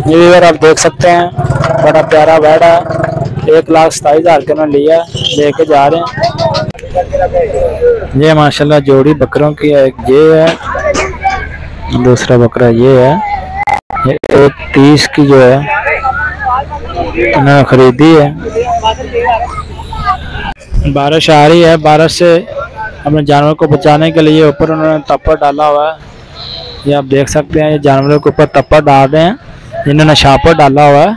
ये व्यूअर आप देख सकते हैं बड़ा प्यारा बैड है, 1,27,000 के उन्होंने लिया, लेके जा रहे हैं। ये माशाल्लाह जोड़ी बकरों की है, एक ये है, दूसरा बकरा ये है। ये 1,30 की जो है उन्होंने खरीदी है। बारिश आ रही है, बारिश से अपने जानवर को बचाने के लिए ऊपर उन्होंने तप्पर डाला हुआ है। ये आप देख सकते हैं, ये जानवरों के ऊपर तप्पर डाल रहे हैं, इन्होंने शापर डाला हुआ है।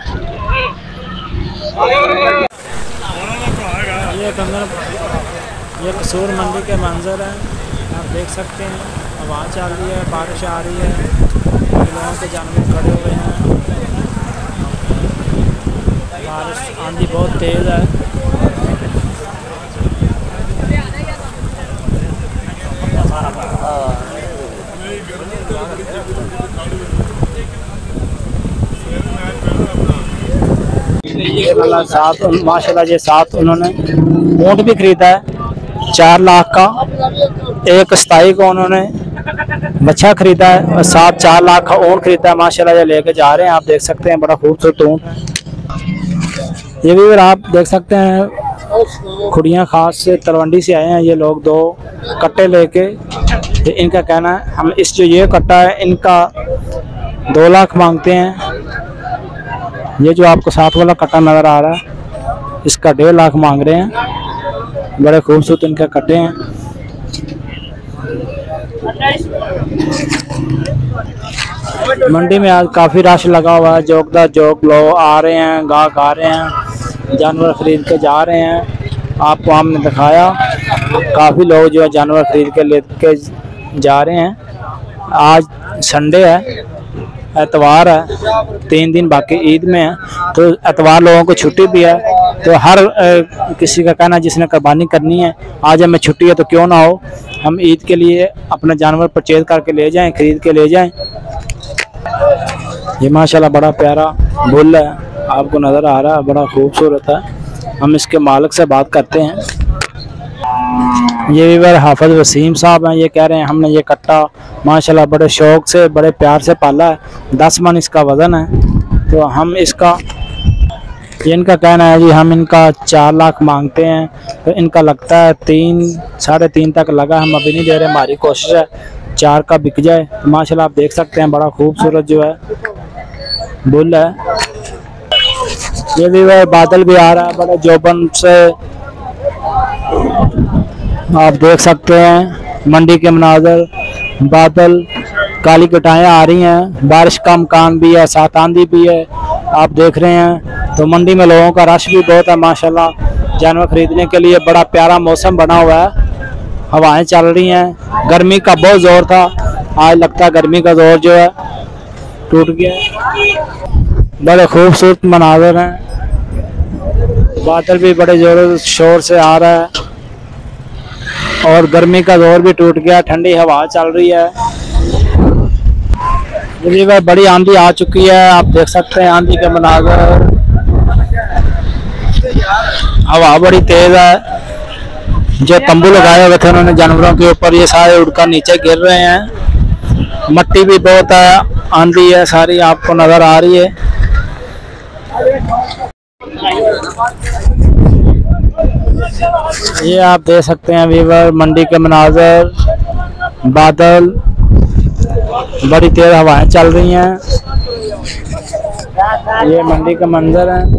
ये कसूर मंडी के मंजर है, आप देख सकते हैं। हवा चल रही है, बारिश आ रही है, लोगों के जानवर खड़े हुए हैं। बारिश आंधी बहुत तेज़ है। ये वाला साथ माशाल्लाह ये साथ उन्होंने ऊँट भी खरीदा है 4 लाख का। 1,27,000 का उन्होंने बच्चा खरीदा है और साथ 4 लाख का ऊँट खरीदा है। माशाल्लाह ये लेके जा रहे हैं, आप देख सकते हैं, बड़ा खूबसूरत ऊँट है। ये भी आप देख सकते हैं, खुड़ियाँ खास से तलवंडी से आए हैं ये लोग, 2 कट्टे लेके। इनका कहना है हम इस जो ये कट्टा है इनका 2 लाख मांगते हैं। ये जो आपको साथ वाला कट्टा नज़र आ रहा है इसका 1.5 लाख मांग रहे हैं। बड़े खूबसूरत इनके कट्टे हैं। मंडी में आज काफ़ी रश लगा हुआ है, जोकदा जोक लोग आ रहे हैं, गाहक आ रहे हैं, जानवर खरीद के जा रहे हैं। आपको हमने दिखाया काफ़ी लोग जो है जानवर खरीद के लेके जा रहे हैं। आज संडे है, एतवार है, 3 दिन बाकी ईद में है, तो एतवार लोगों को छुट्टी भी है। तो हर किसी का कहना जिसने कुर्बानी करनी है आज हमें छुट्टी है तो क्यों ना हो हम ईद के लिए अपने जानवर परचेज करके ले जाएं, खरीद के ले जाएं। ये माशाल्लाह बड़ा प्यारा बुल है, आपको नज़र आ रहा है, बड़ा खूबसूरत है। हम इसके मालिक से बात करते हैं। ये भी हाफिज वसीम साहब हैं, ये कह रहे हैं हमने ये कट्टा माशाल्लाह बड़े शौक से बड़े प्यार से पाला है, 10 मन इसका वज़न है। तो हम इसका ये इनका कहना है जी हम इनका 4 लाख मांगते हैं, तो इनका लगता है 3 साढ़े 3 तक लगा, हम अभी नहीं दे रहे, हमारी कोशिश है 4 का बिक जाए। तो माशाल्लाह आप देख सकते हैं बड़ा खूबसूरत जो है बुल है। ये भी बादल भी आ रहा है बड़े जोबन से, आप देख सकते हैं मंडी के मनाजर, बादल, काली कटाएँ आ रही हैं, बारिश का मकान भी है, साथ आंधी भी है, आप देख रहे हैं। तो मंडी में लोगों का रश भी बहुत है माशाल्लाह, जानवर खरीदने के लिए बड़ा प्यारा मौसम बना हुआ है। हवाएं चल रही हैं, गर्मी का बहुत ज़ोर था, आज लगता है गर्मी का ज़ोर जो है टूट गया। बड़े खूबसूरत मनाजर हैं, बादल भी बड़े ज़ोर शोर से आ रहा है और गर्मी का जोर भी टूट गया, ठंडी हवा चल रही है। जी भाई बड़ी आंधी आ चुकी है, आप देख सकते हैं आंधी के मनाज़र, हवा बड़ी तेज है। जो तंबू लगाए हुए थे उन्होंने जानवरों के ऊपर, ये सारे उड़कर नीचे गिर रहे हैं। मट्टी भी बहुत है, आंधी है सारी आपको नजर आ रही है। ये आप देख सकते हैं वीवर मंडी के मनाजर, बादल, बड़ी तेज हवाएं चल रही हैं। ये मंडी का मंजर है।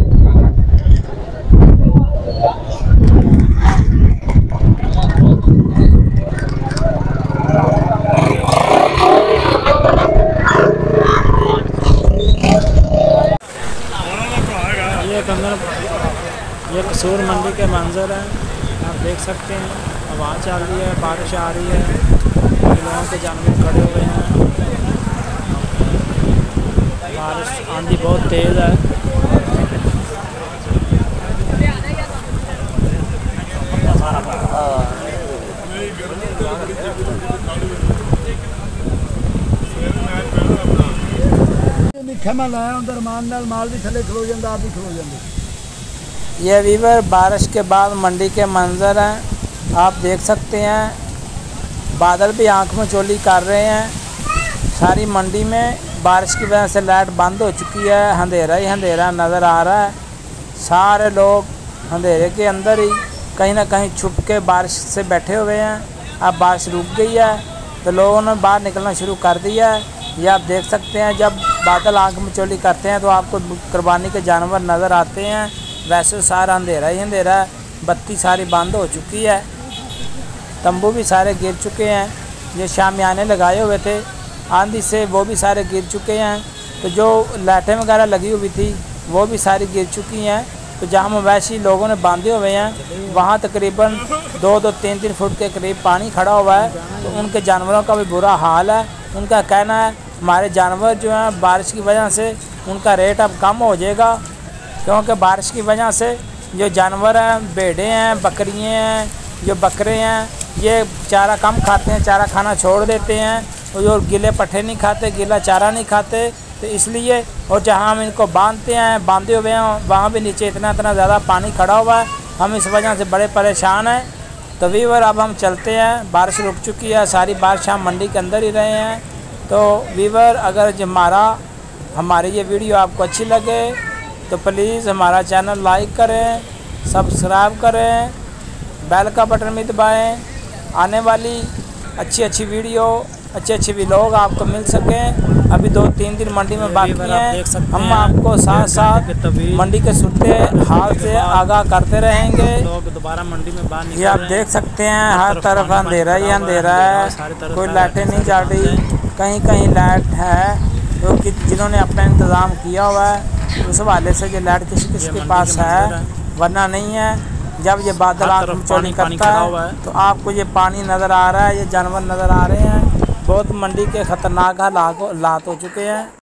ये कसूर मंडी के मंजर है, आप देख सकते हैं। हवा चल रही है, बारिश आ रही है, लोगों के जानवर खड़े हुए हैं। बारिश आंधी बहुत तेज़ है। ये वीवर बारिश के बाद मंडी के मंजर हैं, आप देख सकते हैं। बादल भी आंख में चोली कर रहे हैं। सारी मंडी में बारिश की वजह से लाइट बंद हो चुकी है, अंधेरा ही अंधेरा नज़र आ रहा है। सारे लोग अंधेरे के अंदर ही कहीं ना कहीं छुप के बारिश से बैठे हुए हैं। अब बारिश रुक गई है तो लोगों ने बाहर निकलना शुरू कर दिया है। ये आप देख सकते हैं, जब बादल आंख मिचौली करते हैं तो आपको कुर्बानी के जानवर नज़र आते हैं। वैसे सारा अंधेरा ही अंधेरा है, बत्ती सारी बंद हो चुकी है, तंबू भी सारे गिर चुके हैं। ये शामियाने लगाए हुए थे आंधी से, वो भी सारे गिर चुके हैं। तो जो लाइटें वगैरह लगी हुई थी वो भी सारी गिर चुकी हैं। तो जहाँ मवेशी लोगों ने बांधे हुए हैं वहाँ तकरीबन 2-3 फुट के करीब पानी खड़ा हुआ है। तो उनके जानवरों का भी बुरा हाल है। उनका कहना है हमारे जानवर जो हैं बारिश की वजह से उनका रेट अब कम हो जाएगा, क्योंकि बारिश की वजह से जो जानवर हैं, भेड़ें हैं, बकरियाँ हैं, जो बकरे हैं, ये चारा कम खाते हैं, चारा खाना छोड़ देते हैं। और जो गीले पट्ठे नहीं खाते, गीला चारा नहीं खाते, तो इसलिए। और जहाँ हम इनको बांधते हैं, बांधे हुए हैं, वहाँ भी नीचे इतना ज़्यादा पानी खड़ा हुआ है। हम इस वजह से बड़े परेशान हैं। तो व्यूअर अब हम चलते हैं, बारिश रुक चुकी है, सारी बारिश हम मंडी के अंदर ही रहे हैं। तो व्यूअर अगर हमारी ये वीडियो आपको अच्छी लगे तो प्लीज़ हमारा चैनल लाइक करें, सब्सक्राइब करें, बेल का बटन भी दबाएँ। आने वाली अच्छी वीडियो, अच्छे व्लॉग आपको मिल सकें। अभी 2-3 दिन मंडी में बाकी हैं। हम आपको साथ साथ मंडी के सुनते हाल से आगाह करते रहेंगे। लोग दोबारा मंडी में बाहर ये आप देख सकते हैं, हर तरफ अंधेरा ही अंधेरा है, कोई लाइटें नहीं जल रही। कहीं कहीं लाइट है जो कि जिन्होंने अपना इंतज़ाम किया हुआ है, उस हवाले से जो लाइट किसी के पास है, वरना नहीं है। जब ये बादल आंख मिचौली करता है तो आपको ये पानी नज़र आ रहा है, ये जानवर नज़र आ रहे हैं। बहुत मंडी के ख़तरनाक हालात हो चुके हैं।